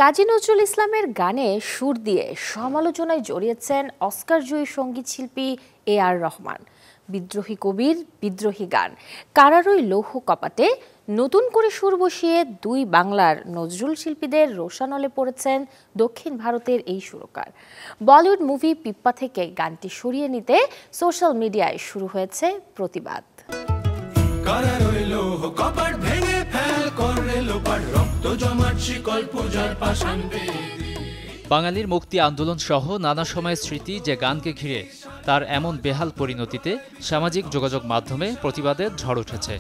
কাজী নজরুল ইসলামের গানে সুর দিয়ে সমালোচনায় জড়িয়েছেন অস্কারজয়ী সঙ্গীত শিল্পী এ.আর. রহমান। বিদ্রোহী কবির বিদ্রোহী গান কারারই লৌহ কপাটে নতুন করে সুর বসিয়ে দুই বাংলার নজরুল শিল্পীদের রোষানলে পড়েছেন দক্ষিণ ভারতের এই সুরকার। বলিউড মুভি পিপ্পা থেকে গানটি সরিয়ে নিতে সোশ্যাল মিডিয়ায় শুরু হয়েছে প্রতিবাদ। বাঙালির মুক্তি আন্দোলন সহ নানা সময়ের স্মৃতি যে গানকে ঘিরে তার এমন বেহাল পরিণতিতে সামাজিক যোগাযোগ মাধ্যমে প্রতিবাদের ঝড় উঠেছে।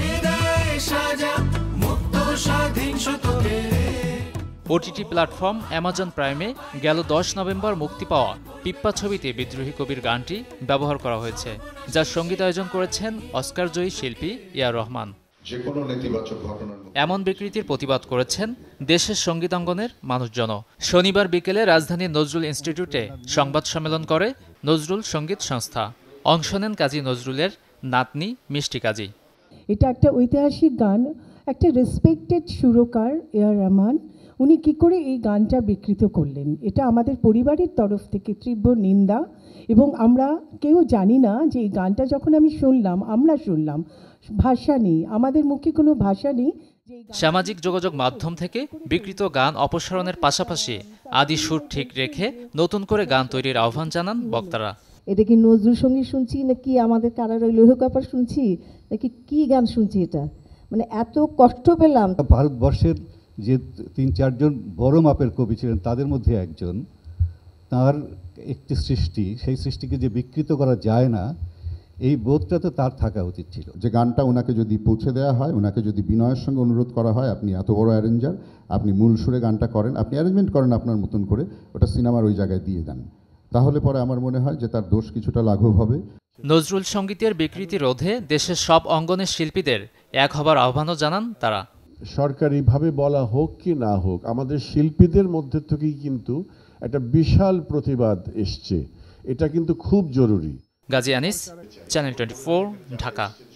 ওটিটি প্ল্যাটফর্ম অ্যামাজন প্রাইমে গেল ১০ নভেম্বর মুক্তি পাওয়া পিপ্পা ছবিতে বিদ্রোহী কবির গানটি ব্যবহার করা হয়েছে, যার সঙ্গীতায়োজন করেছেন অস্কারজয়ী শিল্পী এ.আর. রহমান। এমন বিকৃতির প্রতিবাদ করেছেন দেশের সঙ্গীতাঙ্গনের মানুষজন। শনিবার বিকেলে রাজধানীর নজরুল ইনস্টিটিউটে সংবাদ সম্মেলন করে নজরুল সঙ্গীত সংস্থা। অংশ নেন কাজী নজরুলের নাতনি মিষ্টি কাজী। এটা একটা ঐতিহাসিক গান, একটা রেসপেক্টেড সুরকার এ.আর. রহমান উনি কি করে এই গানটা বিকৃত করলেন, এটা আমাদের পরিবারের তরফ থেকে তীব্র নিন্দা। এবং আমরা কেউ জানি না যে এই গানটা যখন আমরা শুনলাম ভাষা নেই, আমাদের মুখে কোনো ভাষা নেই। সামাজিক যোগাযোগ মাধ্যম থেকে বিকৃত গান অপসারণের পাশাপাশি আদি সুর ঠিক রেখে নতুন করে গান তৈরির আহ্বান জানান বক্তারা। এটা কি নজরুল সঙ্গীত শুনছি নাকি আমাদের কারারই লৌহ কপাট শুনছি নাকি কি গান শুনছি? এটা মানে এত কষ্ট পেলাম। ভারতবর্ষের যে ৩-৪ জন বড় মাপের কবি ছিলেন তাদের মধ্যে একজন, তার একটি সৃষ্টি, সেই সৃষ্টিকে যে বিকৃত করা যায় না এই বোধটা তো তার থাকা উচিত ছিল। যে গানটা ওনাকে যদি পৌঁছে দেওয়া হয়, ওনাকে যদি বিনয়ের সঙ্গে অনুরোধ করা হয়, আপনি এত বড় অ্যারেঞ্জার, আপনি মূল সুরে গানটা করেন, আপনি অ্যারেঞ্জমেন্ট করেন আপনার মতন করে, ওটা সিনেমার ওই জায়গায় দিয়ে দেন, তাহলে পরে আমার মনে হয় যে তার দোষ কিছুটা লাঘব হবে। নজরুল সঙ্গীতের বিকৃতি রোধে দেশের সব অঙ্গনের শিল্পীদের এক হবার আহ্বানও জানান তারা। সরকারিভাবে বলা হোক কি না হোক, আমাদের শিল্পীদের মধ্যে থেকেই কিন্তু একটা বিশাল প্রতিবাদ এসছে, এটা কিন্তু খুব জরুরি। গাজী আনিস, চ্যানেল 24, ঢাকা।